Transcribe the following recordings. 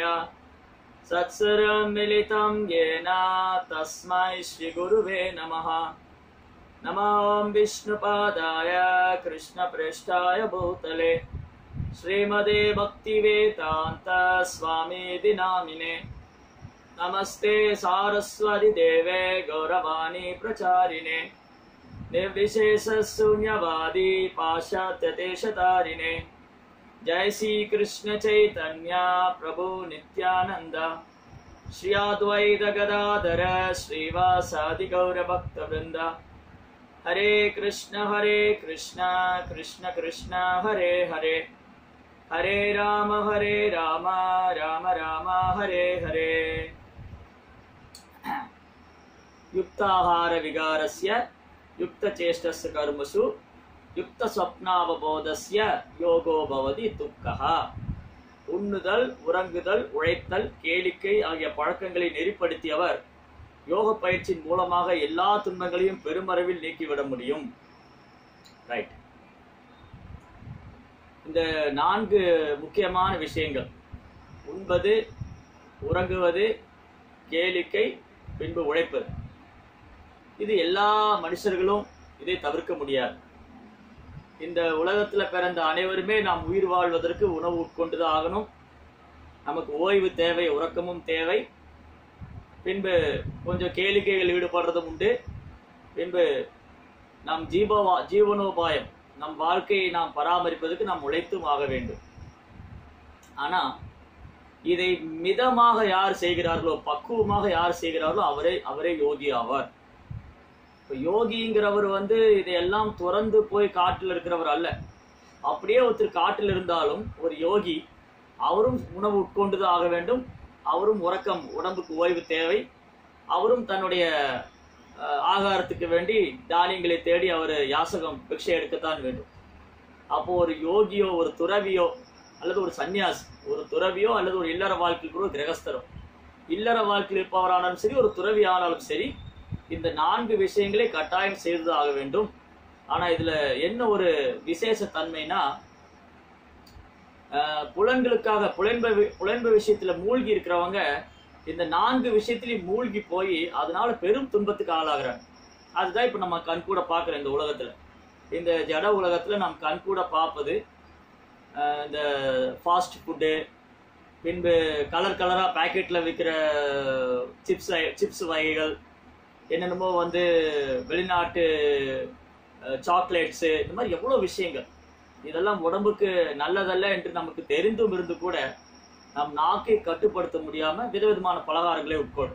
सत्सरं मिलितं येन तस्मै श्रीगुरुवे नमः। नमः विष्णुपादाय कृष्णप्रेष्ठाय भूतले श्रीमदे भक्तिवेदान्त स्वामीति नामिने। नमस्ते सारस्वती देवे गौरवाणी प्रचारिणे निर्विशेष शून्यवादी पाश्चात्यदेशतारिणे। जय श्री कृष्ण चैतन्य प्रभु नित्यानंद श्री अद्वैत गदाधर श्रीवासादि गौर भक्त वृंद। हरे कृष्ण कृष्ण कृष्ण हरे हरे, हरे राम राम राम हरे हरे। युक्ताहार विगारस्य युक्तचेष्टस्य कर्मसु युक्त स्वप्नावबोधस्य யோகோ பவதி துக்கஹா। உண்ணுதல், உறங்குதல், உழைத்தல், கேளிக்கை ஆகிய பழக்கங்களை நெறிப்படுத்தியவர் யோக பயிற்சியின் மூலமாக எல்லா துன்பங்களையும் பெருமளவில் நீக்கிவிட முடியும். ரைட். இந்த 4 முக்கியமான விஷயங்கள், உண்பது, உறங்குவது, கேளிக்கை, பின்பு உழைப்பது, இது எல்லா மனுஷர்களும் இதை தவிர்க்க முடியாது. இந்த உலகத்துல பிறந்த அனைவருமே நாம் உயிர் வாழ்வதற்கு உணவு உட்கொண்டுதான் ஆகணும். நமக்கு ஓய்வு தேவை, உறக்கமும் தேவை. பின்பு கொஞ்சம் கேளிக்கைகள் ஈடுபடுறதும் உண்டு. பின்பு நம் ஜீவனோபாயம், நம் வாழ்க்கையை நாம் பராமரிப்பதற்கு நாம் உழைத்தும் ஆக வேண்டும். ஆனா இதை மிதமாக யார் செய்கிறார்களோ, பக்குவமாக யார் செய்கிறார்களோ அவரே யோகி ஆவார். யோகிங்கிறவர் இதையெல்லாம் துறந்து போய் காட்டில் இருக்கிறவர் அல்ல. அப்படியே ஒருத்தர் காட்டில் இருந்தாலும் ஒரு யோகி, அவரும் உணவு உட்கொண்டுதான் ஆக வேண்டும். அவரும் உறக்கம், உடம்புக்கு ஓய்வு தேவை. அவரும் தன்னுடைய ஆகாரத்துக்கு வேண்டி தானியங்களை தேடி அவர் யாசகம் பிக்ஷை எடுக்கத்தான் வேண்டும். அப்போ ஒரு யோகியோ, ஒரு துறவியோ அல்லது ஒரு சன்னியாசி, ஒரு துறவியோ அல்லது ஒரு இல்லற வாழ்க்கையில் கூட கிரகஸ்தரோ, இல்லற வாழ்க்கையில் இருப்பவரானாலும் சரி, ஒரு துறவி ஆனாலும் சரி, இந்த 4 விஷயங்களை கட்டாயம் செய்து ஆக வேண்டும். ஆனா இதுல என்ன ஒரு விசேஷ தன்மைனா, புலன்களுக்காக புலன்ப விஷயத்துல மூழ்கி இருக்கிறவங்க இந்த 4 விஷயத்திலையும் மூழ்கி போய் அதனால பெரும் துன்பத்துக்கு ஆளாகிறாங்க. அதுதான் இப்ப நம்ம கண்கூட பார்க்கிறோம். இந்த உலகத்துல, இந்த ஜட உலகத்துல நாம் கண்கூட பார்ப்பது இந்த ஃபாஸ்ட் ஃபுட்டு, பின்பு கலர் கலரா பேக்கெட்ல விற்கிற சிப்ஸ் வகைகள், என்னென்னமோ வெளிநாட்டு சாக்லேட்ஸு, இந்த மாதிரி எவ்வளோ விஷயங்கள். இதெல்லாம் உடம்புக்கு நல்லதல்ல என்று நமக்கு தெரிந்தும் இருந்து கூட நம் நாக்கை கட்டுப்படுத்த முடியாம விதவிதமான பலகாரங்களை உட்கொள்ளும்.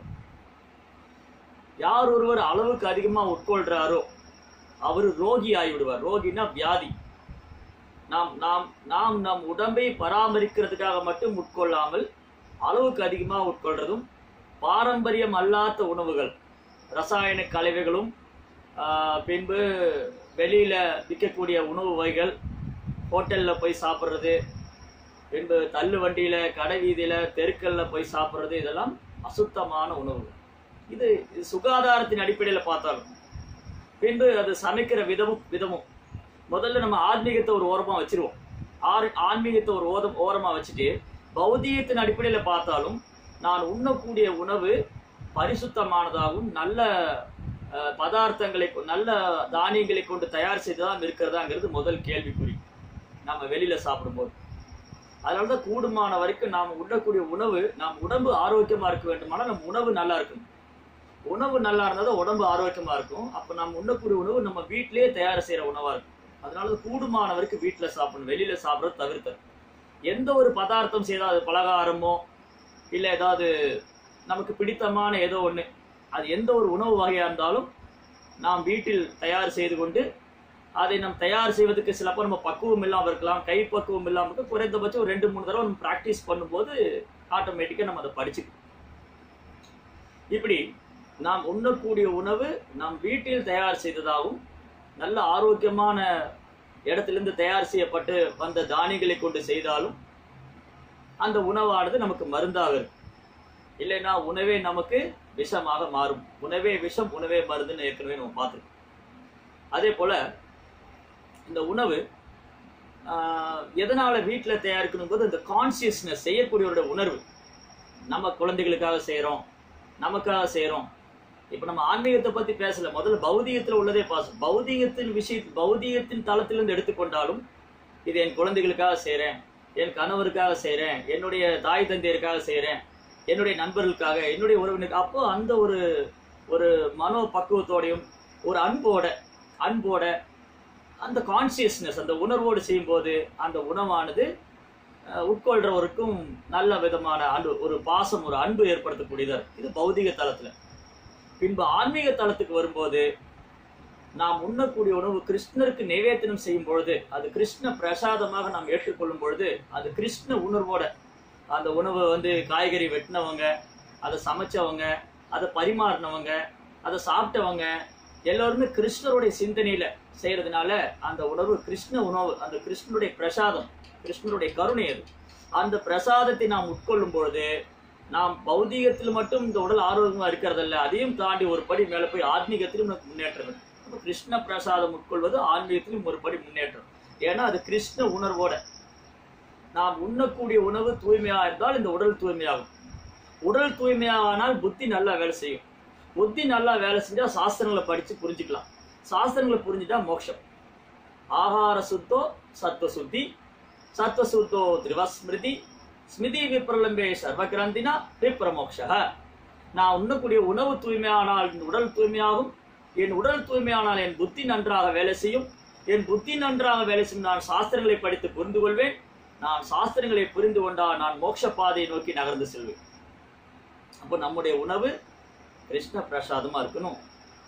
யார் ஒருவர் அளவுக்கு அதிகமா உட்கொள்றாரோ அவர் ரோகி ஆகிவிடுவார். ரோகினா வியாதி. நாம் நம் உடம்பை பராமரிக்கிறதுக்காக மட்டும் உட்கொள்ளாமல் அளவுக்கு அதிகமாக உட்கொள்றதும், பாரம்பரியம் அல்லாத உணவுகள், ரசாயன கலவைகளும், பின்பு வெளியில விற்கக்கூடிய உணவு வகைகள், ஹோட்டல்ல போய் சாப்பிட்றது, பின்பு தள்ளு வண்டியில, கடை வீதியில, தெருக்கல்ல போய் சாப்பிட்றது, இதெல்லாம் அசுத்தமான உணவுகள். இது சுகாதாரத்தின் அடிப்படையில் பார்த்தாலும், பின்பு அது சமைக்கிற விதமும் முதல்ல நம்ம ஆன்மீகத்தை ஒரு ஓரமா வச்சிருவோம். ஆன்மீகத்தை ஒரு ஓரமா வச்சுட்டு பௌதிகத்தின் அடிப்படையில் பார்த்தாலும் நான் உண்ணக்கூடிய உணவு பரிசுத்தமானதாகவும் நல்ல பதார்த்தங்களை, நல்ல தானியங்களை கொண்டு தயார் செய்துதான் இருக்கிறதாங்கிறது முதல் கேள்விக்குறி நம்ம வெளியில சாப்பிடும்போது. அதனாலதான் கூடுமான வரைக்கும் நாம் உண்ணக்கூடிய உணவு, நாம் உடம்பு ஆரோக்கியமா இருக்க வேண்டுமானால் நம்ம உணவு நல்லா இருக்கணும். உணவு நல்லா இருந்தால் உடம்பு ஆரோக்கியமா இருக்கும். அப்ப நம்ம உண்ணக்கூடிய உணவு நம்ம வீட்டிலேயே தயார் செய்யற உணவா இருக்கும். அதனால கூடுமான வரைக்கும் வீட்டுல சாப்பிடணும், வெளியில சாப்பிட்றது தவிர்த்தணும். எந்த ஒரு பதார்த்தம் செய்தால், அது பலகாரமோ இல்ல ஏதாவது நமக்கு பிடித்தமான ஏதோ ஒண்ணு, அது எந்த ஒரு உணவு வகையா இருந்தாலும் நாம் வீட்டில் தயார் செய்து கொண்டு, அதை நாம் தயார் செய்வதற்கு சிலப்போ நம்ம பக்குவம் இல்லாமல் இருக்கலாம், கை பக்குவம் இல்லாமல் இருக்க, குறைந்தபட்சம் ஒரு 2-3 தடவை நம்ம ப்ராக்டிஸ் பண்ணும்போது ஆட்டோமேட்டிக்கா நம்ம அதை படிச்சுக்கணும். இப்படி நாம் உண்ணக்கூடிய உணவு நாம் வீட்டில் தயார் செய்ததாகவும், நல்ல ஆரோக்கியமான இடத்திலிருந்து தயார் செய்யப்பட்டு வந்த தானியங்களை கொண்டு செய்தாலும் அந்த உணவானது நமக்கு மருந்தாக இருக்கும். இல்லைன்னா உணவே நமக்கு விஷமாக மாறும். உணவே விஷம், உணவே மருந்துன்னு ஏற்கனவே நம்ம பார்த்துருக்கோம். அதே போல இந்த உணவு எதனால வீட்டில் தயாரிக்கணும் போது இந்த கான்சியஸ்னஸ், செய்யக்கூடியவருடைய உணர்வு, நம்ம குழந்தைகளுக்காக செய்யறோம், நமக்காக செய்யறோம். இப்ப நம்ம ஆன்மீகத்தை பத்தி பேசல, முதல்ல பௌதீகத்துல உள்ளதே பாசம். பௌதீகத்தின் தளத்திலிருந்து எடுத்துக்கொண்டாலும் இது என் குழந்தைகளுக்காக செய்யறேன், என் கணவருக்காக செய்யறேன், என்னுடைய தாய் தந்தையருக்காக செய்யறேன், என்னுடைய நண்பர்களுக்காக, என்னுடைய உறவினருக்கு. அப்போ அந்த ஒரு மனோ பக்குவத்தோடையும் ஒரு அன்போட அந்த கான்சியஸ்னஸ், அந்த உணர்வோடு செய்யும் போது அந்த உணவானது உட்கொள்றவருக்கும் நல்ல விதமான அன்பு, ஒரு பாசம், ஒரு அன்பு ஏற்படுத்தக்கூடியது. இது பௌதிக தளத்துல. பின்பு ஆன்மீக தளத்துக்கு வரும்போது நாம் உண்ணக்கூடிய உணவு கிருஷ்ணருக்கு நைவேத்தியம் செய்யும் பொழுது, அது கிருஷ்ண பிரசாதமாக நாம் ஏற்றுக்கொள்ளும் பொழுது, அது கிருஷ்ண உணர்வோட அந்த உணவு காய்கறி வெட்டினவங்க, அதை சமைச்சவங்க, அதை பரிமாறினவங்க, அதை சாப்பிட்டவங்க எல்லாருமே கிருஷ்ணருடைய சிந்தனையில செய்யறதுனால அந்த உணவு கிருஷ்ண உணவு, அந்த கிருஷ்ணனுடைய பிரசாதம், கிருஷ்ணனுடைய கருணை. அது அந்த பிரசாதத்தை நாம் உட்கொள்ளும் பொழுது நாம் பௌதீகத்தில் மட்டும் இந்த உடல் ஆரோக்கியமா இருக்கிறதல்ல, அதையும் தாண்டி ஒரு படி மேல போய் ஆன்மீகத்திலும் நமக்கு முன்னேற்றம். கிருஷ்ண பிரசாதம் உட்கொள்வது ஆன்மீகத்திலும் ஒரு படி முன்னேற்றம். ஏன்னா அது கிருஷ்ண உணர்வோட நாம் உண்ணக்கூடிய உணவு தூய்மையா இருந்தால் இந்த உடல் தூய்மையாகும். உடல் தூய்மையானால் புத்தி நல்லா வேலை செய்யும். புத்தி நல்லா வேலை செஞ்சா சாஸ்திரங்களை படிச்சு புரிஞ்சுக்கலாம். சாஸ்திரங்களை புரிஞ்சுட்டா மோட்சம். ஆகார சுத்தோ சத்வ சுத்தி, சத்வ சுத்தோ திரிவஸ்மிருதி, ஸ்மிருதி விப்ரலம்பே சர்வகிரந்தினா விப்ரமோக்ஷ. நான் உண்ணக்கூடிய உணவு தூய்மையானால் என் உடல் தூய்மையாகும். என் உடல் தூய்மையானால் என் புத்தி நன்றாக வேலை செய்யும். என் புத்தி நன்றாக வேலை செய்யும். நான் சாஸ்திரங்களை படித்து புரிந்து கொள்வேன். நான் சாஸ்திரங்களை புரிந்து கொண்டால் நான் மோட்ச பாதையை நோக்கி நகர்ந்து செல்வேன். அப்போ நம்முடைய உணவு கிருஷ்ண பிரசாதமா இருக்கணும்.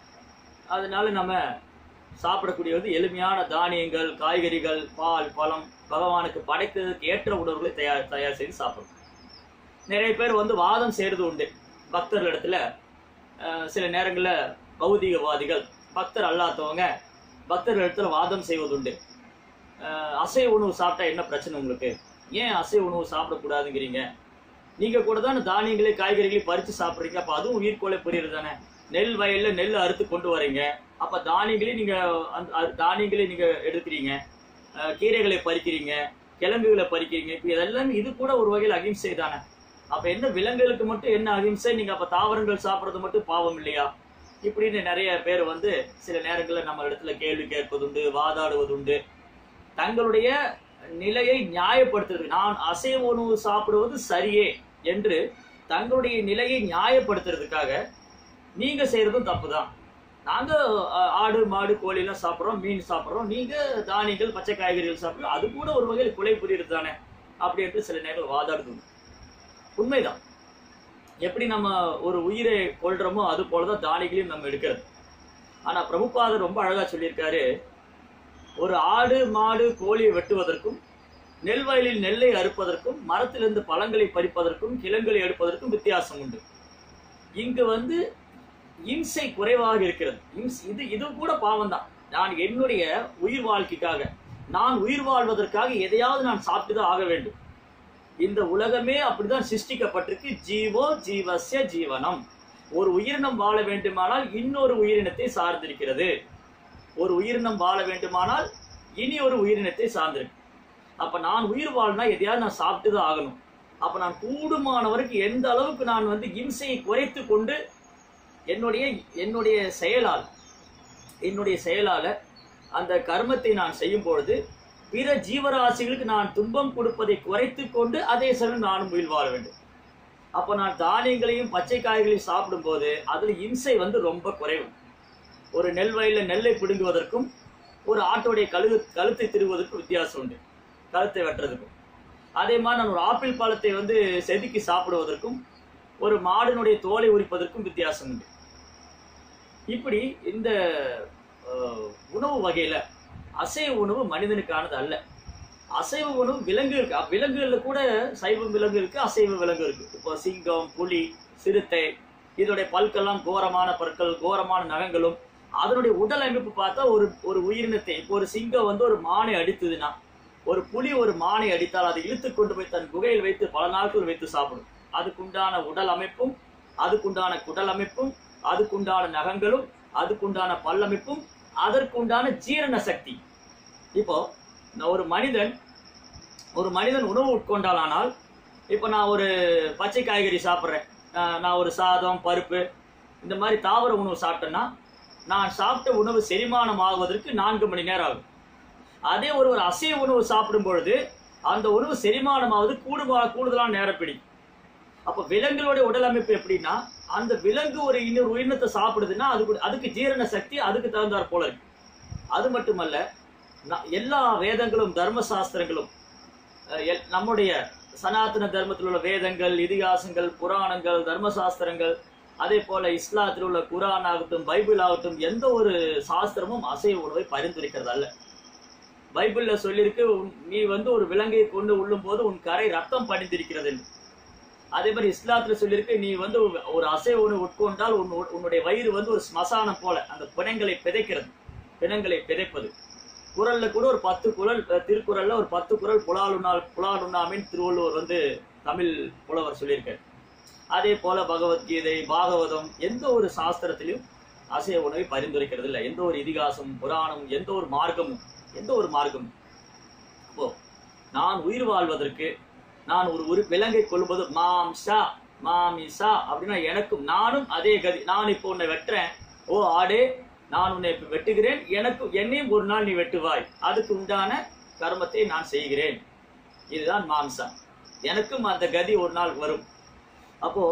அதனால நம்ம சாப்பிடக்கூடியது எளிமையான தானியங்கள், காய்கறிகள், பால், பழம், பகவானுக்கு படைக்கிறதுக்கு ஏற்ற உணவுகளை தயார் செய்து சாப்பிடணும். நிறைய பேர் வாதம் செய்யறது உண்டு பக்தர்கள் இடத்துல. சில நேரங்களில் பௌதிகவாதிகள், பக்தர் அல்லாதவங்க பக்தர்கள் இடத்துல வாதம் செய்வதுண்டு. அசைவ உணவு சாப்பிட்டா என்ன பிரச்சனை உங்களுக்கு? ஏன் அசைவ உணவு சாப்பிடக்கூடாதுங்கிறீங்க? நீங்க கூட தானே தானியங்களே காய்கறிகளை பறித்து சாப்பிட்றீங்க. அப்ப அதுவும் உயிர்கோளை புரியுறது தானே. நெல் வயல்ல நெல் அறுத்து கொண்டு வரீங்க, அப்ப தானியங்களே நீங்க எடுக்கிறீங்க, கீரைகளை பறிக்கிறீங்க, கிழங்குகளை பறிக்கிறீங்க. இப்ப இதெல்லாம் இது கூட ஒரு வகையில் அகிம்சை தானே. அப்ப என்ன விலங்குகளுக்கு மட்டும் என்ன அகிம்சை? நீங்க அப்ப தாவரங்கள் சாப்பிட்றது மட்டும் பாவம் இல்லையா? இப்படின்னு நிறைய பேர் சில நேரங்களில் நம்ம இடத்துல கேள்வி கேட்பதுண்டு, வாதாடுவதுண்டு. தங்களுடைய நிலையை நியாயப்படுத்துறது, நான் அசைவ உணவு சாப்பிடுவது சரியே என்று தங்களுடைய நிலையை நியாயப்படுத்துறதுக்காக நீங்க செய்யறதும் தப்புதான். நாங்க ஆடு, மாடு, கோழி எல்லாம் சாப்பிட்றோம், மீன் சாப்பிட்றோம், நீங்க தானியங்கள், பச்சை காய்கறிகள் சாப்பிட்றோம், அது கூட ஒரு வகையில் கொலை புரியுறது தானே அப்படி என்று சில நேரங்கள் வாதாடுது. உண்மைதான். எப்படி நம்ம ஒரு உயிரை கொள்றோமோ அது போலதான் தானியங்களையும் நம்ம எடுக்கிறது. ஆனா பிரபுபாதர் ரொம்ப அழகா சொல்லியிருக்காரு, ஒரு ஆடு, மாடு, கோழியை வெட்டுவதற்கும், நெல் வயலில் நெல்லை அறுப்பதற்கும், மரத்திலிருந்து பழங்களை பறிப்பதற்கும், கிழங்குகளை எடுப்பதற்கும் வித்தியாசம் உண்டு. இங்கு இம்சை குறைவாக இருக்கிறது. இது கூட பாவம் தான். நான் என்னுடைய உயிர் வாழ்க்கைக்காக, நான் உயிர் வாழ்வதற்காக எதையாவது நான் சாப்பிட்டுதான் ஆக வேண்டும். இந்த உலகமே அப்படிதான் சிருஷ்டிக்கப்பட்டிருக்கு. ஜீவோ ஜீவஸ்ய ஜீவனம். ஒரு உயிரினம் வாழ வேண்டுமானால் இன்னொரு உயிரினத்தை சார்ந்திருக்கிறது. ஒரு உயிரினம் வாழ வேண்டுமானால் இனி ஒரு உயிரினத்தை சார்ந்திருக்கு. அப்ப நான் உயிர் வாழ்னா எதையாவது நான் சாப்பிட்டுதான் ஆகணும். அப்ப நான் கூடுமானவருக்கு எந்த அளவுக்கு நான் இம்சையை குறைத்து கொண்டு என்னுடைய செயலால அந்த கர்மத்தை நான் செய்யும் பொழுது பிற ஜீவராசிகளுக்கு நான் துன்பம் கொடுப்பதை குறைத்து கொண்டு அதே சமயம் நானும் உயிர் வாழ வேண்டும். அப்ப நான் தானியங்களையும் பச்சை காய்களையும் சாப்பிடும் போது அதுல இம்சை ரொம்ப குறைவு. ஒரு நெல் வயல்ல நெல்லை பிடுங்குவதற்கும் ஒரு ஆட்டோடைய கழுத்தை திருவதற்கும் வித்தியாசம் உண்டு, கழுத்தை வெட்டுறதுக்கும். அதே மாதிரி நான் ஒரு ஆப்பிள் பழத்தை செதுக்கி சாப்பிடுவதற்கும் ஒரு மாடினுடைய தோலை உரிப்பதற்கும் வித்தியாசம் உண்டு. இப்படி இந்த உணவு வகையில அசைவ உணவு மனிதனுக்கானது அல்ல. அசைவ உணவு விலங்குகள்ல கூட சைவ விலங்கு இருக்கு, அசைவ விலங்கு இருக்கு. இப்போ சிங்கம், புலி, சிறுத்தை, இதோடைய பல்கெல்லாம் கோரமான பற்கள், கோரமான நகங்களும், அதனுடைய உடல் அமைப்பு பார்த்தா ஒரு உயிரினத்தை, இப்போ ஒரு சிங்கம் ஒரு மானை அடித்ததுன்னா, ஒரு புலி ஒரு மானை அடித்தால் அதை இழுத்து கொண்டு போய் தன் குகையில் வைத்து பல நாட்கள் வைத்து சாப்பிடும். அதுக்குண்டான உடல் அமைப்பும், அதுக்குண்டான குடல் அமைப்பும், அதுக்குண்டான நகங்களும், அதுக்குண்டான பல்லமைப்பும், அதற்குண்டான ஜீரண சக்தி. இப்போ ஒரு மனிதன் உணவு உட்கொண்டாலானால் இப்போ நான் ஒரு பச்சை காய்கறி சாப்பிட்றேன், நான் ஒரு சாதம் பருப்பு இந்த மாதிரி தாவர உணவு சாப்பிட்டேன்னா நான் சாப்பிட்ட உணவு செரிமானம் ஆகுவதற்கு 4 மணி நேரம் ஆகும். அதே ஒரு அசைவ உணவு சாப்பிடும் பொழுது அந்த உணவு செரிமானமாவது கூடுதலான நேரம் பிடிக்கும். அப்போ விலங்குகளுடைய உடல் அமைப்பு எப்படின்னா, அந்த விலங்கு ஒரு இன்னொரு உயிரினத்தை சாப்பிடுதுன்னா அதுக்கு ஜீரண சக்தி அதுக்கு தகுந்தாற் போல இருக்கு. அது மட்டுமல்ல, எல்லா வேதங்களும் தர்ம சாஸ்திரங்களும் நம்முடைய சனாதன தர்மத்தில் உள்ள வேதங்கள், இதிகாசங்கள், புராணங்கள், தர்மசாஸ்திரங்கள், அதே போல இஸ்லாத்தில் உள்ள குரான் ஆகட்டும், பைபிள் ஆகட்டும், எந்த ஒரு சாஸ்திரமும் அசைவ உணவை பரிந்துரைக்கிறது அல்ல. பைபிள்ல சொல்லியிருக்கு, நீ ஒரு விலங்கை கொண்டு உள்ளும் போது உன் கரை ரத்தம் படிந்திருக்கிறது. அதே மாதிரி இஸ்லாத்துல சொல்லியிருக்கு, நீ ஒரு அசைவ உணவு உட்கொண்டால் உன்னுடைய வயிறு ஒரு ஸ்மசானம் போல அந்த பிணங்களை பிதைக்கிறது, பிணங்களை பிதைப்பது. குறள்ல கூட ஒரு 10 குறள், திருக்குறள்ல ஒரு 10 குறள் புலாலுண்ணாமின் திருவள்ளுவர் தமிழ் புலவர் சொல்லியிருக்காரு. அதே போல பகவத்கீதை, பாகவதம், எந்த ஒரு சாஸ்திரத்திலையும் அசைவ உணவை பரிந்துரைக்கிறது இல்லை. எந்த ஒரு இதிகாசம், புராணம், எந்த ஒரு மார்க்கமும். அப்போ நான் உயிர் வாழ்வதற்கு நான் ஒரு விலங்கை கொள்ளும்போது மாமிசா அப்படின்னா எனக்கும் நானும் அதே கதி. நான் இப்போ உன்னை வெட்டுறேன், ஓ ஆடே நான் உன்னை இப்ப வெட்டுகிறேன், என்னையும் ஒரு நாள் நீ வெட்டுவாய், அதுக்கு உண்டான கர்மத்தை நான் செய்கிறேன். இதுதான் மாம்சா. எனக்கும் அந்த கதி ஒரு நாள் வரும். அப்போ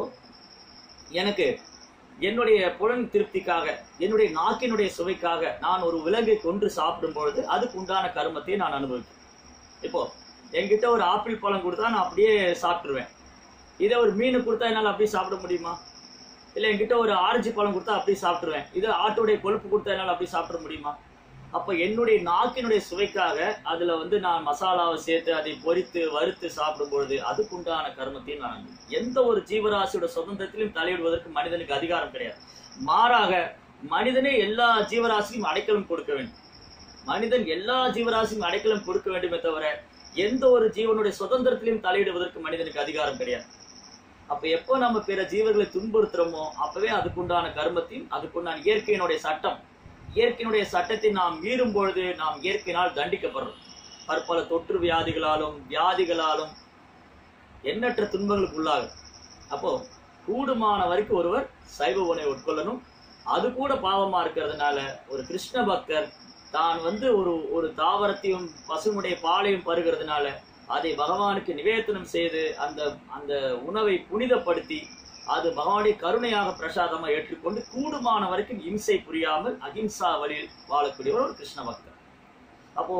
எனக்கு என்னுடைய புலன் திருப்திக்காக, என்னுடைய நாக்கினுடைய சுவைக்காக நான் ஒரு விலங்கை கொன்று சாப்பிடும் பொழுது அதுக்கு உண்டான கர்மத்தை நான் அனுபவிக்கிறேன். இப்போ என்கிட்ட ஒரு ஆப்பிள் பழம் கொடுத்தா நான் அப்படியே சாப்பிட்டுருவேன். இதே ஒரு மீன் கொடுத்தா என்னால் அப்படியே சாப்பிட முடியுமா? இல்லை என்கிட்ட ஒரு ஆரஞ்சு பழம் கொடுத்தா அப்படியே சாப்பிட்டுருவேன். இதே ஆட்டுடைய கொழுப்பு கொடுத்தா என்னால் அப்படியே சாப்பிட முடியுமா? அப்போ என்னுடைய நாக்கினுடைய சுவைக்காக அதுல நான் மசாலாவை சேர்த்து அதை பொரித்து வறுத்து சாப்பிடும் பொழுது அதுக்குண்டான கர்மத்தையும் நான் எந்த ஒரு ஜீவராசியோட சுதந்திரத்திலும் தலையிடுவதற்கு மனிதனுக்கு அதிகாரம் கிடையாது. மாறாக மனிதனே எல்லா ஜீவராசியும் அடைக்கலம் கொடுக்க வேண்டும். மனிதன் எல்லா ஜீவராசியும் அடைக்கலம் கொடுக்க வேண்டுமே தவிர எந்த ஒரு ஜீவனுடைய சுதந்திரத்திலையும் தலையிடுவதற்கு மனிதனுக்கு அதிகாரம் கிடையாது. அப்ப எப்போ நம்ம பிற ஜீவர்களை துன்புறுத்துறோமோ அப்பவே அதுக்குண்டான கர்மத்தையும், அதுக்குண்டான இயற்கையினுடைய சட்டத்தை நாம் மீறும் பொழுது நாம் இயற்கையினால் தண்டிக்கப்படுறோம். பற்பல தொற்று வியாதிகளாலும் எண்ணற்ற துன்பங்களுக்கு உள்ளாகும். அப்போ கூடுமான வரைக்கும் ஒருவர் சைவ உணவை உட்கொள்ளணும். அது கூட பாவமா இருக்கிறதுனால ஒரு கிருஷ்ண பக்தர் தான் ஒரு தாவரத்தையும் பசுனுடைய பாலையும் பருகிறதுனால அதை பகவானுக்கு நிவேதனம் செய்து அந்த உணவை புனிதப்படுத்தி அது பகவானுடைய கருணையாக பிரசாதமாக ஏற்றுக்கொண்டு கூடுமான வரைக்கும் இம்சை புரியாமல் அகிம்சா வழியில் வாழக்கூடியவர் ஒரு கிருஷ்ண பக்தர். அப்போ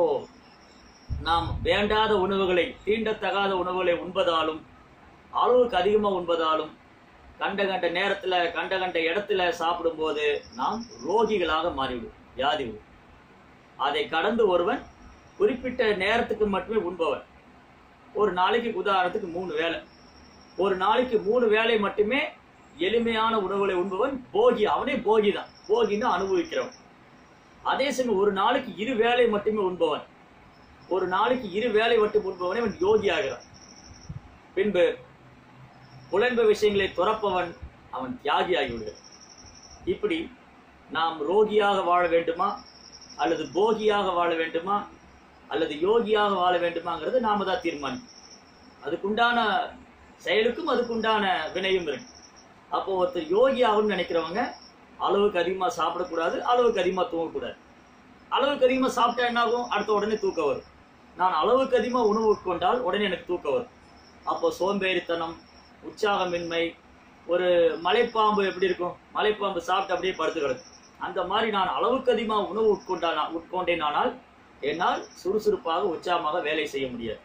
நாம் வேண்டாத உணவுகளை, தீண்டத்தகாத உணவுகளை உண்பதாலும், அளவுக்கு அதிகமாக உண்பதாலும், கண்ட நேரத்துல கண்ட இடத்துல சாப்பிடும் போது நாம் ரோகிகளாக மாறிவிடும், வியாதி விடும். அதை கடந்து ஒருவன் குறிப்பிட்ட நேரத்துக்கு மட்டுமே உண்பவன். ஒரு நாளைக்கு உதாரணத்துக்கு 3 வேளை, ஒரு நாளைக்கு 3 வேளை மட்டுமே எளிமையான உணவுகளை உண்பவன் போகி. அவனே போகிதான், போகின்னு அனுபவிக்கிறவன். அதே சமயம் ஒரு நாளைக்கு 2 வேளை மட்டுமே உண்பவன், ஒரு நாளைக்கு 2 வேளை மட்டும் உண்பவனே அவன் யோகி ஆகிறான். பின்பு புலன்ப விஷயங்களை துறப்பவன் அவன் தியாகி ஆகிவிடுகிறான். இப்படி நாம் ரோகியாக வாழ வேண்டுமா, அல்லது போகியாக வாழ வேண்டுமா, அல்லது யோகியாக வாழ வேண்டுமாங்கிறது நாம தான் தீர்மானிக்கும். அதுக்குண்டான செயலுக்கும் அதுக்குண்டான வினையும் இருக்கு. அப்போ ஒருத்தர் யோகி ஆகும்னு நினைக்கிறவங்க அளவுக்கு அதிகமாக சாப்பிடக்கூடாது, அளவுக்கு அதிகமாக தூங்கக்கூடாது. அளவுக்கு அதிகமாக சாப்பிட்டா என்ன ஆகும்? அடுத்த உடனே தூக்கம் வரும். நான் அளவுக்கு அதிகமாக உணவு உட்கொண்டால் உடனே எனக்கு தூக்கம் வரும். அப்போ சோம்பேறித்தனம், உற்சாகமின்மை, ஒரு மலைப்பாம்பு எப்படி இருக்கும்? மலைப்பாம்பு சாப்பிட்டு அப்படியே படுத்து கிடக்கும். அந்த மாதிரி நான் அளவுக்கு அதிகமாக உணவு உட்கொண்டேனானால் என்னால் சுறுசுறுப்பாக உற்சாகமாக வேலை செய்ய முடியாது.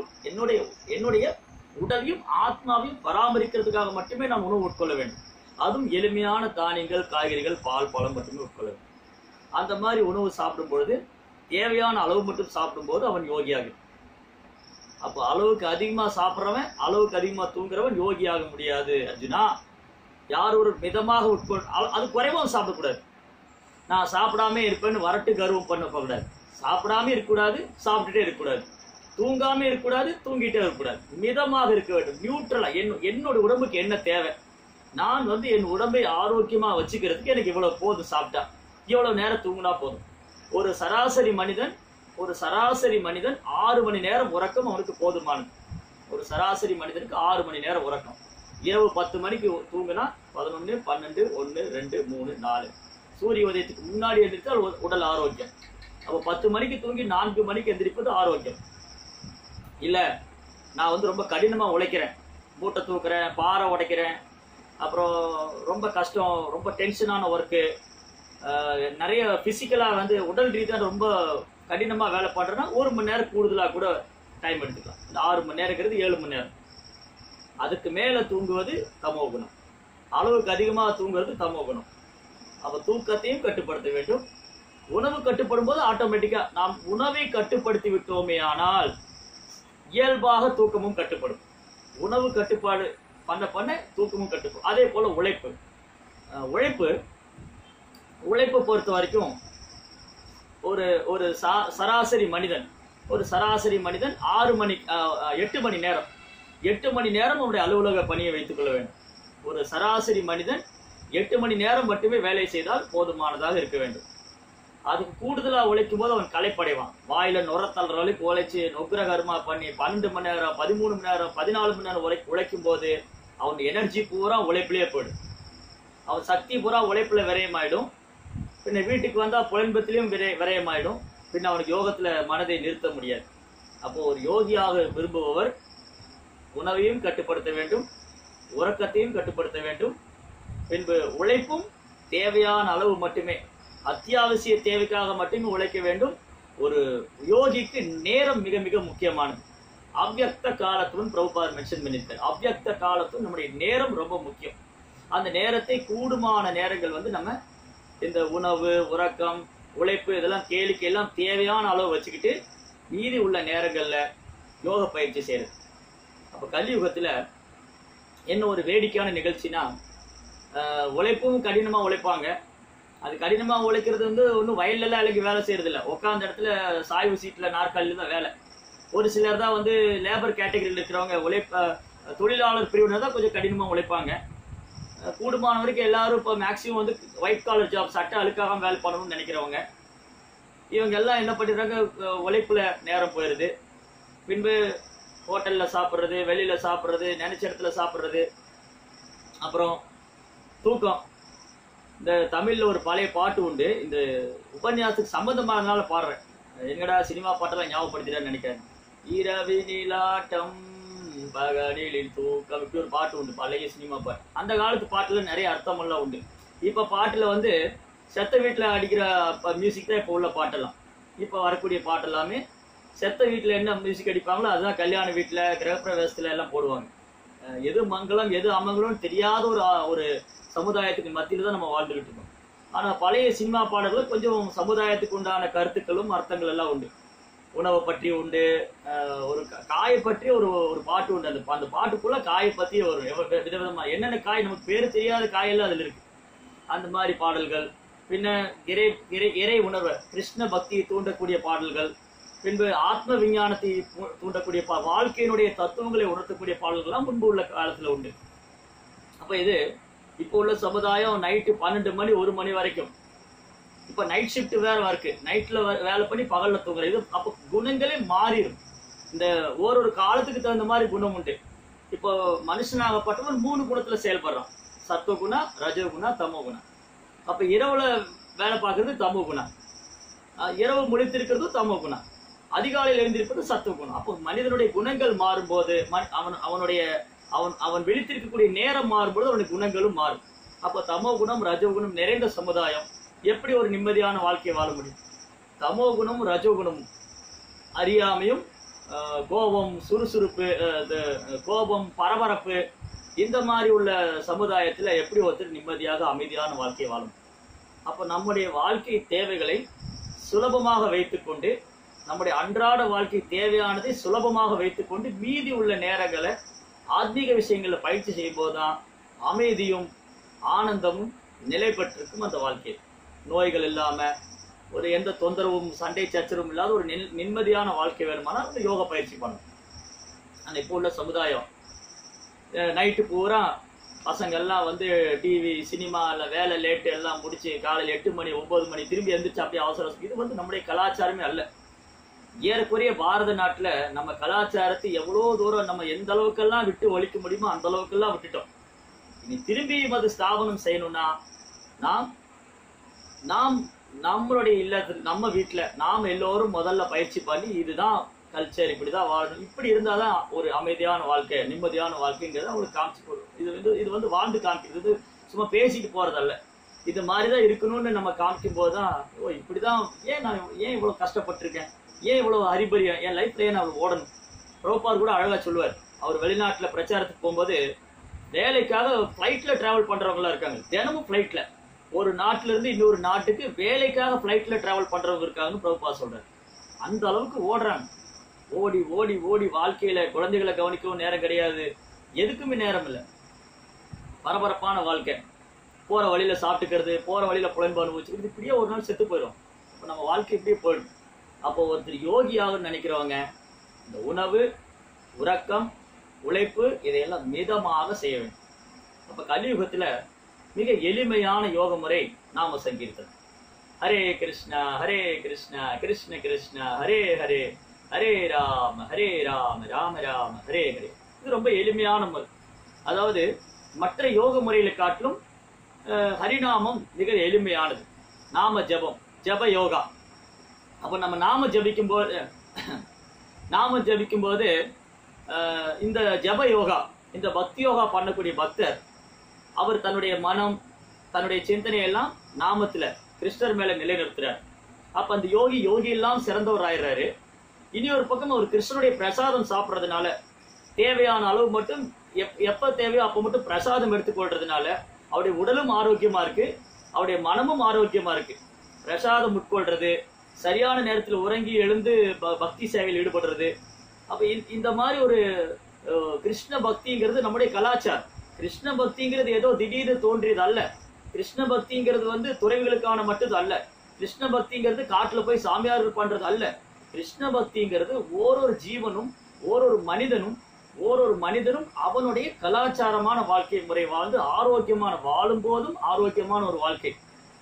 என்னுடைய உடலையும் ஆத்மாவையும் பராமரிக்கிறதுக்காக மட்டுமே நாம் உணவு உட்கொள்ள வேண்டும். அதுவும் எளிமையான தானியங்கள், காய்கறிகள், பால், பழம் மட்டுமே உட்கொள்ள வேண்டும். அந்த மாதிரி உணவு சாப்பிடும் பொழுது தேவையான அளவு மட்டும் சாப்பிடும் போது அவன் யோகியாகும். அப்போ அளவுக்கு அதிகமா சாப்பிட்றவன், அளவுக்கு அதிகமா தூங்குறவன் யோகியாக முடியாது அர்ஜுனா. யார் ஒரு மிதமாக அது குறைவாக சாப்பிடக்கூடாது. நான் சாப்பிடாம இருப்பேன்னு வரட்டு கர்வம் பண்ணக்கூடாது. சாப்பிடாம இருக்கக்கூடாது, சாப்பிட்டுட்டே இருக்கக்கூடாது. தூங்காம இருக்கக்கூடாது, தூங்கிட்டே இருக்கக்கூடாது. மிதமாக இருக்க வேண்டும், நியூட்ரலா. என்னோட உடம்புக்கு என்ன தேவை, நான் என் உடம்பை ஆரோக்கியமா வச்சுக்கிறதுக்கு எனக்கு இவ்வளவு போதும், சாப்பிட்டா இவ்வளவு நேரம் தூங்கினா போதும். ஒரு சராசரி மனிதன் 6 மணி நேரம் உறக்கம் அவனுக்கு போதுமானது. ஒரு சராசரி மனிதனுக்கு 6 மணி நேரம் உறக்கம். இரவு 10 மணிக்கு தூங்கினா 11, 12, 1, 2, 3, 4 சூரிய உதயத்துக்கு முன்னாடி எந்திரித்தால் உடல் ஆரோக்கியம். அப்போ 10 மணிக்கு தூங்கி 4 மணிக்கு எந்திரிப்பது ஆரோக்கியம். இல்ல நான் வந்து ரொம்ப கடினமா உழைக்கிறேன், மூட்டை தூக்குறேன், பாறை உடைக்கிறேன், அப்புறம் ரொம்ப கஷ்டம், ரொம்ப டென்ஷனான ஒர்க்கு, நிறைய பிசிக்கலா வந்து உடல் ரீதியாக ரொம்ப கடினமா வேலை பண்றேன்னா 1 மணி நேரம் கூடுதலா கூட டைம் எடுத்துக்கலாம். இந்த 6 மணி நேரங்கிறது 7 மணி நேரம். அதுக்கு மேல தூங்குவது தமோ குணம், அளவுக்கு அதிகமாக தூங்குறது தமோ குணம். அப்ப தூக்கத்தையும் கட்டுப்படுத்த வேண்டும். உணவு கட்டுப்படும் போது ஆட்டோமேட்டிக்கா நாம் உணவை கட்டுப்படுத்தி விட்டோமே ஆனால் இயல்பாக தூக்கமும் கட்டுப்படும். உணவு கட்டுப்பாடு பண்ண பண்ண தூக்கமும் கட்டுப்படும். அதே போல உழைப்பு பொறுத்த வரைக்கும் ஒரு சராசரி மனிதன் 8 மணி நேரம் 8 மணி நேரம் அவருடைய அலுவலக பணியை வைத்துக் கொள்ள வேண்டும். ஒரு சராசரி மனிதன் 8 மணி நேரம் மட்டுமே வேலை செய்தால் போதுமானதாக இருக்க வேண்டும். அதுக்கு கூடுதலா உழைக்கும் போது அவன் களைப்படைவான். வாயில நுரத்தள்ளுற அளவுக்கு உழைச்சு நொக்ரகர்மா பண்ணி 12 மணி நேரம் 13 மணி நேரம் 14 மணி நேரம் உழைக்கும் போது அவன் எனர்ஜி பூரா உழைப்பிலேயே போயிடும். அவன் சக்தி பூரா உழைப்புல விரயமாயிடும். பின்ன வீட்டுக்கு வந்தா புலன்பத்திலையும் விரயமாயிடும். பின்ன அவனுக்கு யோகத்துல மனதை நிறுத்த முடியாது. அப்போ ஒரு யோகியாக விரும்புபவர் உணவையும் கட்டுப்படுத்த வேண்டும், உறக்கத்தையும் கட்டுப்படுத்த வேண்டும். பின்பு உழைப்பும் தேவையான அளவு மட்டுமே, அத்தியாவசிய தேவைக்காக மட்டுமே உழைக்க வேண்டும். ஒரு யோகிக்கு நேரம் மிக மிக முக்கியமானது. அவ்யக்த காலத்துடன் பிரபுபாதர் மென்ஷன் பண்ணியிருக்காரு. அவ்யக்த காலத்துடன் நம்முடைய நேரம் ரொம்ப முக்கியம். அந்த நேரத்தை கூடுமான நேரங்கள் வந்து நம்ம இந்த உணவு, உறக்கம், உழைப்பு இதெல்லாம் கேளிக்கை எல்லாம் தேவையான அளவு வச்சுக்கிட்டு மீதி உள்ள நேரங்கள்ல யோக பயிற்சி செய்யறது. அப்ப கலியுகத்துல என்ன ஒரு வேடிக்கையான நிகழ்ச்சினா, உழைப்பும் கடினமா உழைப்பாங்க. அது கடினமா உழைக்கிறது வந்து ஒன்றும் வயல்லாம் இலைக்கு வேலை செய்யறது இல்லை. உட்காந்த இடத்துல சாய்வு சீட்ல நாற்காலில தான் வேலை. ஒரு சிலர் தான் வந்து லேபர் கேட்டகரியில் இருக்கிறவங்க தொழிலாளர் பிரிவினர் தான் கொஞ்சம் கடினமா உழைப்பாங்க. கூடுமான வரைக்கும் எல்லாரும் இப்போ மேக்சிமம் வந்து ஒயிட் காலர் ஜாப், சட்டை அழுக்காக வேலை பண்ணணும்னு நினைக்கிறவங்க. இவங்க எல்லாம் என்ன பண்ணிடுறாங்க, உழைப்புல நேரம் போயிடுது. பின்பு ஹோட்டல்ல சாப்பிட்றது, வெளியில சாப்பிட்றது, நினைச்ச இடத்துல சாப்பிட்றது, அப்புறம் தூக்கம். இந்த தமிழ்ல ஒரு பழைய பாட்டு உண்டு, இந்த உபன்யாசத்துக்கு சம்பந்தமானதுனால பாடுறேன். எங்கடா சினிமா பாட்டெல்லாம் ஞாபகப்படுத்திட்டான்னு நினைக்கிறேன். இரவினிலாட்டம் பகலில் தூக்கம், இப்படி ஒரு பாட்டு உண்டு, பழைய சினிமா பாட்டு. அந்த காலத்து பாட்டுல நிறைய அர்த்தமெல்லாம் உண்டு. இப்ப பாட்டுல வந்து செத்த வீட்டுல அடிக்கிற மியூசிக் தான் இப்ப உள்ள பாட்டெல்லாம். இப்ப வரக்கூடிய பாட்டு எல்லாமே செத்த வீட்டுல என்ன மியூசிக் அடிப்பாங்களோ அதுதான் கல்யாண வீட்டுல, கிரகப்பிரவேசத்துல எல்லாம் போடுவாங்க. எது மங்களம் எது அமங்கலம் தெரியாத ஒரு சமுதாயத்துக்கு மத்தியில தான் நம்ம வாழ்ந்துகிட்டு இருக்கோம். ஆனா பழைய சினிமா பாடல்கள் கொஞ்சம் சமுதாயத்துக்கு உண்டான கருத்துக்களும் அர்த்தங்கள் எல்லாம் உண்டு. உணவை பற்றி உண்டு, ஒரு காயை பற்றி ஒரு பாட்டு உண்டு. அந்த பாட்டுக்குள்ள காயை பத்தி ஒரு விதவிதமா என்னென்ன காய் நமக்கு பேரு தெரியாத காயெல்லாம் அதுல இருக்கு. அந்த மாதிரி பாடல்கள். பின்ன இறை உணர்வை, கிருஷ்ண பக்தியை தூண்டக்கூடிய பாடல்கள். பின்பு ஆத்ம விஞ்ஞானத்தை தூண்டக்கூடிய வாழ்க்கையினுடைய தத்துவங்களை உணர்த்தக்கூடிய பாடல்கள்லாம் முன்பு உள்ள காலத்துல உண்டு. அப்ப இது இப்போ உள்ள சமுதாயம் நைட்டு 12 மணி 1 மணி வரைக்கும். இப்ப நைட் ஷிப்ட் வேற இருக்கு, நைட்ல வேலை பண்ணி பகல்ல தூங்குறது. இது அப்ப குணங்களே மாறிடும். இந்த ஒரு காலத்துக்கு தகுந்த மாதிரி குணம் உண்டு. இப்போ மனுஷனாகப்பட்டவன் 3 குணத்துல செயல்படுறான், சத்துவகுணா, ரஜகுணா, தமோ குணா. அப்ப இரவுல வேலை பார்க்கறது தமோ குணா, இரவு முழித்திருக்கிறது தமோ குணா, அதிகாலையில் எழுந்திருப்பது சத்துவகுணம். அப்போ மனிதனுடைய குணங்கள் மாறும்போது அவன் விழித்திருக்கக்கூடிய நேரம் மாறும்போது அவனுடைய குணங்களும் மாறும். அப்போ தமோ குணம் ரஜகுணம் நிறைந்த சமுதாயம் எப்படி ஒரு நிம்மதியான வாழ்க்கையை வாழ முடியும்? தமோ குணமும் ரஜகுணமும், அறியாமையும், கோபம், சுறுசுறுப்பு, கோபம், பரபரப்பு, இந்த மாதிரி உள்ள சமுதாயத்துல எப்படி ஒருத்தர் நிம்மதியாக அமைதியான வாழ்க்கையை வாழும்? அப்ப நம்முடைய வாழ்க்கை தேவைகளை சுலபமாக வைத்துக்கொண்டு, நம்முடைய அன்றாட வாழ்க்கை தேவையானதை சுலபமாக வைத்துக்கொண்டு மீதி உள்ள நேரங்களை ஆத்மீக விஷயங்கள்ல பயிற்சி செய்யும் போதுதான் அமைதியும் ஆனந்தமும் நிலை பெற்றிருக்கும் அந்த வாழ்க்கை. நோய்கள் இல்லாம, ஒரு எந்த தொந்தரவும் சண்டை சச்சரவும் இல்லாத ஒரு நிம்மதியான வாழ்க்கை வேணுமானா அந்த யோக பயிற்சி பண்ணணும். அந்த இப்போ உள்ள சமுதாயம் நைட்டு பூரா பசங்க எல்லாம் வந்து டிவி, சினிமா, இல்லை வேலை லேட்டு எல்லாம் முடிச்சு காலையில் 8 மணி 9 மணி திரும்பி எந்திரிச்சு அப்படியே அவசரம். இது வந்து நம்முடைய கலாச்சாரமே அல்ல. ஏறக்குறைய பாரத நாட்டுல நம்ம கலாச்சாரத்தை எவ்வளவு தூரம் நம்ம எந்த அளவுக்கெல்லாம் விட்டு ஒழிக்க முடியுமோ அந்த அளவுக்கெல்லாம் விட்டுட்டோம். இனி திரும்பியும் அது ஸ்தாபனம் செய்யணும்னா நாம் நாம் நம்மளுடைய இல்லத்துல நம்ம வீட்டுல நாம் எல்லோரும் முதல்ல பயிற்சி பண்ணி இதுதான் கல்ச்சர், இப்படிதான் வாழணும், இப்படி இருந்தாதான் ஒரு அமைதியான வாழ்க்கை, நிம்மதியான வாழ்க்கைங்கிறத அவங்களுக்கு காமிச்சு போடும். இது வந்து வாழ்ந்து காமிக்கிறது, சும்மா பேசிட்டு போறதல்ல. இது மாதிரிதான் இருக்கணும்னு நம்ம காமிக்கும் போதுதான், ஓ இப்படிதான், நான் ஏன் இவ்வளவு கஷ்டப்பட்டிருக்கேன், ஏன் இவ்வளவு ஹரிபரியம், என் லைஃப்ல ஏன் அவள் ஓடணும். பிரபுபாத் கூட அழகா சொல்லுவார். அவர் வெளிநாட்டுல பிரச்சாரத்துக்கு போகும்போது வேலைக்காக ஃபிளைட்ல டிராவல் பண்றவங்களா இருக்காங்க. தினமும் ஃபிளைட்ல ஒரு நாட்டுல இருந்து இன்னொரு நாட்டுக்கு வேலைக்காக ஃபிளைட்ல டிராவல் பண்றவங்க இருக்காங்கன்னு பிரபுபாத் சொல்றாரு. அந்த அளவுக்கு ஓடுறாங்க. ஓடி ஓடி ஓடி வாழ்க்கையில குழந்தைகளை கவனிக்கவும் நேரம் கிடையாது, எதுக்குமே நேரம் இல்லை. பரபரப்பான வாழ்க்கை, போற வழியில சாப்பிட்டுக்கிறது, போற வழியில புலன்பு அனுபவிச்சுக்கிறது, இப்படியே ஒரு நாள் செத்து போயிடும். அப்ப நம்ம வாழ்க்கை இப்படியே போயிடும். அப்போ ஒருத்தர் யோகியாக நினைக்கிறவங்க இந்த உணவு, உறக்கம், உழைப்பு இதையெல்லாம் மிதமாக செய்ய வேண்டும். அப்ப கலியுகத்துல மிக எளிமையான யோக முறை நாம சங்கீர்த்தனம். ஹரே கிருஷ்ணா ஹரே கிருஷ்ணா கிருஷ்ண கிருஷ்ணா ஹரே ஹரே, ஹரே ராம ராம ராம ஹரே ஹரே. இது ரொம்ப எளிமையான முறை. அதாவது மற்ற யோக முறைகளை காட்டிலும் ஹரிநாமம் மிக எளிமையானது. நாம ஜபம், ஜப யோகா. அப்ப நம்ம நாம ஜபிக்கும் போது இந்த ஜப யோகா, இந்த பக்தி யோகா பண்ணக்கூடிய பக்தர் அவர் தன்னுடைய மனம், தன்னுடைய சிந்தனையெல்லாம் நாமத்துல கிருஷ்ணர் மேல நிலைநிறுத்துறார். அப்ப அந்த யோகி எல்லாம் சிறந்தவர் ஆயிடுறாரு. இனி ஒரு பக்கம் அவர் கிருஷ்ணனுடைய பிரசாதம் சாப்பிட்றதுனால தேவையான அளவு மட்டும் எப்ப தேவையோ அப்ப மட்டும் பிரசாதம் எடுத்துக்கொள்றதுனால அவருடைய உடலும் ஆரோக்கியமா இருக்கு, அவருடைய மனமும் ஆரோக்கியமா இருக்கு. பிரசாதம் உட்கொள்றது, சரியான நேரத்தில் உறங்கி எழுந்து பக்தி சேவையில் ஈடுபடுறது. அப்ப இந்த மாதிரி ஒரு கிருஷ்ண பக்திங்கிறது நம்முடைய கலாச்சாரம். கிருஷ்ண பக்திங்கிறது ஏதோ திடீர்னு தோன்றியது அல்ல. கிருஷ்ண பக்திங்கிறது வந்து துறவிகளுக்கான மட்டும் அல்ல. கிருஷ்ண பக்திங்கிறது காட்டுல போய் சாமியார்கள் பண்றது அல்ல. கிருஷ்ண பக்திங்கிறது ஓரொரு ஜீவனும் ஓரொரு மனிதனும் அவனுடைய கலாச்சாரமான வாழ்க்கை முறை வாழ்ந்து ஆரோக்கியமான வாழும் போதும் ஆரோக்கியமான ஒரு வாழ்க்கை,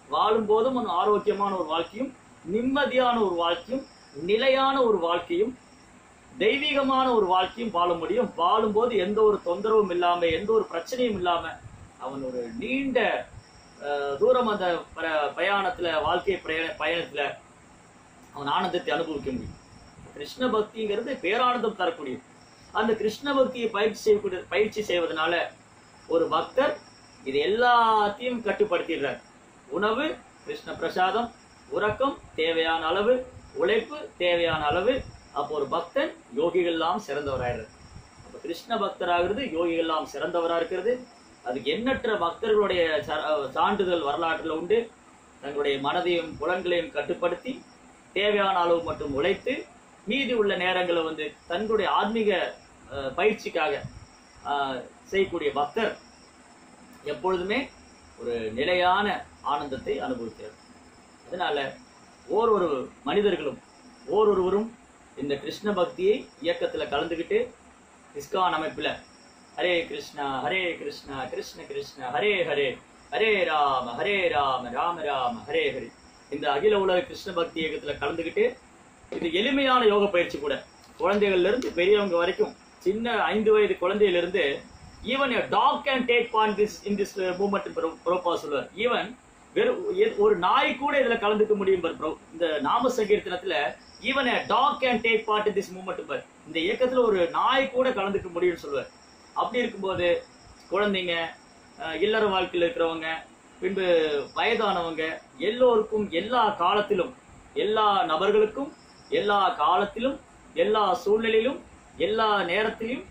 நிம்மதியான ஒரு வாழ்க்கையும், நிலையான ஒரு வாழ்க்கையும், தெய்வீகமான ஒரு வாழ்க்கையும் வாழ முடியும். வாழும்போது எந்த ஒரு தொந்தரவும் இல்லாம, எந்த ஒரு பிரச்சனையும் இல்லாம அவன் ஒரு நீண்ட தூரம் அந்த பயணத்துல, வாழ்க்கை பயணத்துல அவன் ஆனந்தத்தை அனுபவிக்க முடியும். கிருஷ்ண பக்திங்கிறது பேரானந்தம் தரக்கூடியது. அந்த கிருஷ்ண பக்தியை பயிற்சி செய்வதனால ஒரு பக்தர் இது எல்லாத்தையும் கட்டுப்படுத்திடுறார். உணவு கிருஷ்ண பிரசாதம், உறக்கம் தேவையான அளவு, உழைப்பு தேவையான அளவு. அப்போ ஒரு பக்தன் யோகிகள் எல்லாம் சிறந்தவராயிடுறார். அப்ப கிருஷ்ண பக்தராகிறது யோகிகள் எல்லாம் சிறந்தவரா இருக்கிறது. அதுக்கு எண்ணற்ற பக்தர்களுடைய சான்றிதழ் வரலாற்றுல உண்டு. தங்களுடைய மனதையும் புலன்களையும் கட்டுப்படுத்தி தேவையான அளவு மட்டும் உழைத்து மீதி உள்ள நேரங்களை வந்து தங்களுடைய ஆன்மீக பயிற்சிக்காக செய்யக்கூடிய பக்தர் எப்பொழுதுமே ஒரு நிலையான ஆனந்தத்தை அனுபவிக்கிறார். அதனால ஓரொரு மனிதர்களும் ஓரொருவரும் இந்த கிருஷ்ண பக்தியை இயக்கத்துல கலந்துகிட்டு இஸ்கான் அமைப்புல ஹரே கிருஷ்ணா கிருஷ்ண கிருஷ்ண ஹரே ஹரே, ஹரே ராம ராம ராம ஹரே ஹரே, இந்த அகில உலக கிருஷ்ண பக்தி இயக்கத்துல கலந்துகிட்டு, இது எளிமையான யோக பயிற்சி கூட. குழந்தைகள்ல இருந்து பெரியவங்க வரைக்கும், சின்ன 5 வயது குழந்தையிலிருந்து even a dog can take part in this movement. Prabhupada சொல்லுவார், ஈவன் ஒரு நாய் கூட இதுல கலந்துக்க முடியும். இந்த நாம சங்கீர்த்தனத்துல even a dog can take part in this movement. இந்த இயக்கத்துல ஒரு நாய் கூட கலந்துக்க முடியும்னு சொல்லுவார். அப்படி இருக்கும்போது குழந்தைங்க, இல்லற வாழ்க்கையில் இருக்கிறவங்க, பின்பு வயதானவங்க எல்லோருக்கும் எல்லா காலத்திலும், எல்லா நபர்களுக்கும் எல்லா காலத்திலும் எல்லா சூழ்நிலையிலும் எல்லா நேரத்திலும்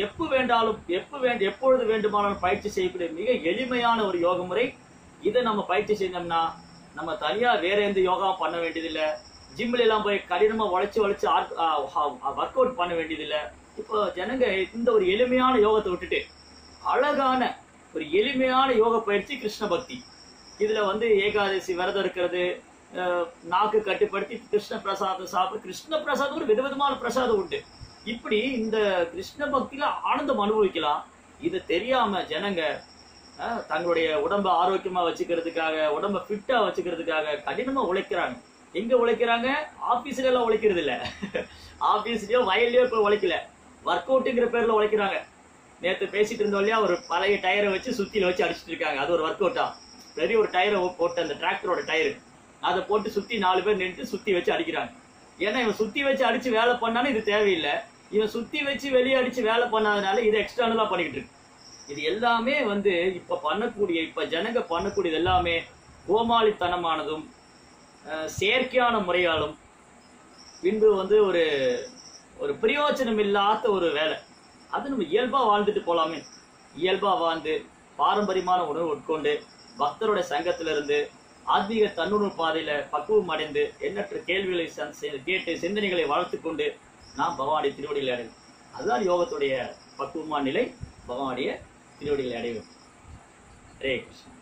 எப்பொழுது வேண்டுமானாலும் பயிற்சி செய்யக்கூடிய மிக எளிமையான ஒரு யோக முறை. இதை நம்ம பயிற்சி செஞ்சோம்னா நம்ம தனியா வேற எந்த யோகாவும் பண்ண வேண்டியதில்லை. ஜிம்ல எல்லாம் போய் கடினமா உழைச்சு ஒர்க் அவுட் பண்ண வேண்டியதில்லை. இப்போ ஜனங்க இந்த ஒரு எளிமையான யோகத்தை விட்டுட்டு அழகான ஒரு எளிமையான யோக பயிற்சி கிருஷ்ண பக்தி. இதுல வந்து ஏகாதசி விரதம் இருக்கிறது, நாக்கு கட்டுப்படுத்தி கிருஷ்ண பிரசாதம் சாப்பிடு. கிருஷ்ண பிரசாதம் ஒரு விதவிதமான பிரசாதம் உண்டு. இப்படி இந்த கிருஷ்ண பக்தியில ஆனந்தம் அனுபவிக்கலாம். இது தெரியாம ஜனங்க தங்களுடைய உடம்ப ஆரோக்கியமா வச்சுக்கிறதுக்காக, உடம்ப ஃபிட்டா வச்சுக்கிறதுக்காக கடினமா உழைக்கிறாங்க. எங்க உழைக்கிறாங்க? ஆபீஸ்ல எல்லாம் உழைக்கிறது இல்ல. ஆபீஸ்லயோ வயல்லயோ இப்ப உழைக்கல, ஒர்க் அவுட்டுங்கிற பேர்ல உழைக்கிறாங்க. நேத்து பேசிட்டு இருந்தோம் இல்லையா, ஒரு பழைய டயரை வச்சு சுத்தியில வச்சு அடிச்சிட்டு இருக்காங்க. அது ஒரு ஒர்க் அவுட்டா? பெரிய ஒரு டயரை போட்டு, அந்த டிராக்டரோட டயரு அதை போட்டு சுத்தி 4 பேர் நின்று சுத்தி வச்சு அடிக்கிறாங்க. ஏன்னா இவன் சுத்தி வச்சு அடிச்சு வேலை பண்ணாலும் இது தேவையில்லை, இவன் சுத்தி வச்சு வெளியே அடிச்சு வேலை பண்ணாதனால இதை எக்ஸ்டர்னலா பண்ணிக்கிட்டு இருக்கு. இது எல்லாமே இப்ப பண்ணக்கூடிய, இப்ப ஜனங்க பண்ணக்கூடியது எல்லாமே கோமாளித்தனமானதும் செயற்கையான முறையாலும் பின்பு ஒரு ஒரு பிரயோஜனம் இல்லாத ஒரு வேலை. அது நம்ம இயல்பா வாழ்ந்துட்டு போலாமே. இயல்பா வாழ்ந்து பாரம்பரியமான உணவு உட்கொண்டு பக்தருடைய சங்கத்திலிருந்து ஆத்மீக தன்னுணர்வு பாதையில பக்குவம் அடைந்து எண்ணற்ற கேள்விகளை கேட்டு சிந்தனைகளை வளர்த்து கொண்டு நாம் பகவானுடைய திருவடிகளை அடைவோம். அதுதான் யோகத்துடைய பக்குவமான நிலை. பகவானுடைய திருவடிகளை அடைவோம். ஹரே கிருஷ்ணா.